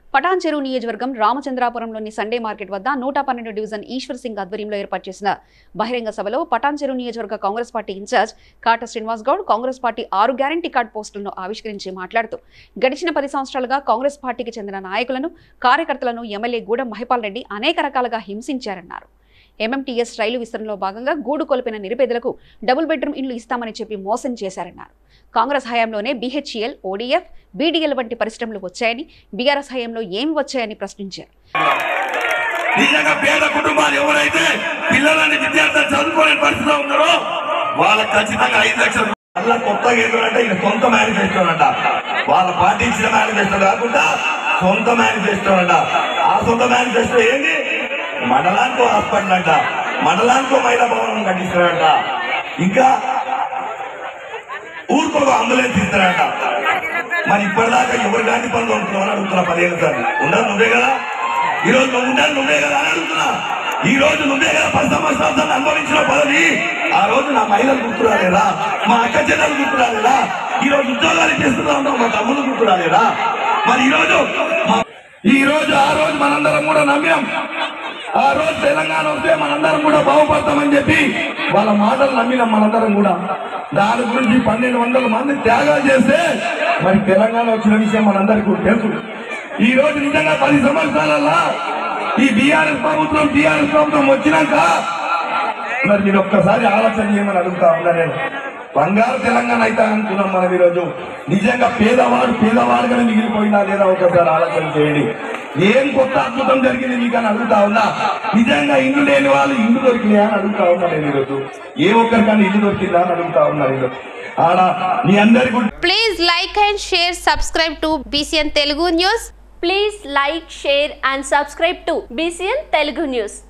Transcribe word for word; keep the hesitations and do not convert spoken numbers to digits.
పటాన్చెరు నియోజకవర్గం రామచంద్రాపురంలోని Sunday market వద్ద నూట పన్నెండు డివిజన్ ఈశ్వర్ సింగ్ ఆధ్వర్యంలో ఏర్పాటు చేసిన బహిరంగ సభలో పటాన్చెరు నియోజకవర్గ Congress party incharge Kata Srinivas Goud Congress party ఆరు గ్యారంటీ కార్డు పోస్టులను ఆవిష్కరించి మాట్లాడుతూ గడిచిన పది సంవత్సరాలుగా కాంగ్రెస్ పార్టీకి చెందిన నాయకులను కార్యకర్తలను ఎమ్మెల్యే గూడెం మహిపాల్ రెడ్డి అనేక రకాలుగా హింసించారన్నారు. ఎంఎంటీఎస్ రైలు విస్తరణలో భాగంగా గూడు కొలిపిన నిరుపేదలకు డబుల్ బెడ్రూమ్ ఇండ్లు ఇస్తామని చెప్పి మోసం చేశారన్నారు. కాంగ్రెస్ హయాంలోనే బీహెచ్ఈఎల్, ఓడీఎఫ్, బీడీఎల్ వంటి పరిశ్రమలు వచ్చాయని, బీఆర్ఎస్ హయాంలో ఏమి వచ్చాయని ప్రశ్నించారు. నిజంగా పేద కుటుంబాలు ఎవరైతే పిల్లలని విద్యార్థులు చదువుకోలేని పరిస్థితిలో ఉన్నారో వాళ్ళకి ఖచ్చితంగా ఐదు లక్షలు అలా కొత్తగా ఏంటంటే ఇది సొంత మేనిఫెస్టో అంట. వాళ్ళ పార్టీ ఇచ్చిన మేనిఫెస్టో కాకుండా సొంత మేనిఫెస్టో అంట. ఆ సొంత మేనిఫెస్టో ఏంటి? మండలానికో హాస్పిటల్ అంట, మండలానికో మహిళా భవనం కట్టిస్తారంట, ఇంకా ఊరికో అంబులెన్స్ ఇస్తారంట. మరి ఇప్పటిదాకా ఎవరు గాంధీ పనులు ఉంటున్నావు అడుగుతున్నా. పదిహేను సార్లు ఉండదు నువ్వే కదా, ఈ రోజు నువ్వు ఉండాలి నువ్వే కదా అని అడుగుతున్నా. ఈ రోజు నువ్వే కదా పది సంవత్సరాలు అనుభవించిన పదవి. ఆ రోజు నా మహిళలు గుర్తురాలేదా, మా అక్క చెల్లెలు గుర్తురాలేదా, ఈ రోజు ఉద్యోగాలు చేస్తున్నా ఉంటాం మా తమ్ముడు గుర్తురాలేదా? మరి ఈ రోజు ఈ రోజు ఆ రోజు మనందరం కూడా నమ్మాం. ఆ రోజు తెలంగాణ వస్తే మనందరం కూడా బాగుపడతామని చెప్పి వాళ్ళ మాటలు నమ్మినాం మనందరం కూడా. దాని గురించి పన్నెండు వందల మంది త్యాగాలు చేస్తే మరి తెలంగాణ వచ్చిన విషయం మనందరికీ తెలుసు. ఈ రోజు నిజంగా పది సంవత్సరాలలో ఈ బీఆర్ఎస్ ప్రభుత్వం టీఆర్ఎస్ ప్రభుత్వం వచ్చినాక మరి మీరు ఒక్కసారి ఆలోచన చేయమని అడుగుతా ఉన్నా. నేను బంగారు తెలంగాణ అయితే అనుకున్నాం మనం. ఈరోజు నిజంగా పేదవాడు పేదవాడుగానే మిగిలిపోయినా లేదా ఒకసారి ఆలోచన చేయండి. ఏం కొత్త అద్భుతం జరిగింది మీకు అని అడుగుతా ఉన్నా. నిజంగా ఇల్లు లేని వాళ్ళు ఇల్లు దొరికినాయా అని అడుగుతా ఉన్నా నేను ఈరోజు. ఏ ఒక్కరికైనా ఇల్లు దొరికిందా అని అడుగుతా ఉన్నా నేను. ఆడ మీ అందరికీ please like and share subscribe to BCN Telugu news. Please like, share and subscribe to B C N Telugu News.